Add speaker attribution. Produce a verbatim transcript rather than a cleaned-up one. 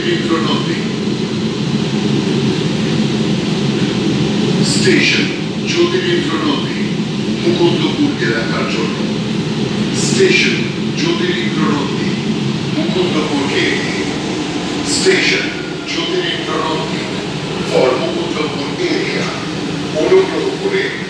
Speaker 1: জ্যোতিরিন্দ্র নদী। স্টেশন জ্যোতিরিন্দ্র নদী মুকুন্দপুর এলাকার জন্য। স্টেশন জ্যোতিরিন্দ্র নদী মুকুন্দপুর এরিয়া। স্টেশন জ্যোতিরিন্দ্র নদী ফর মুকুন্দপুর এরিয়া। অনুগ্রহ করে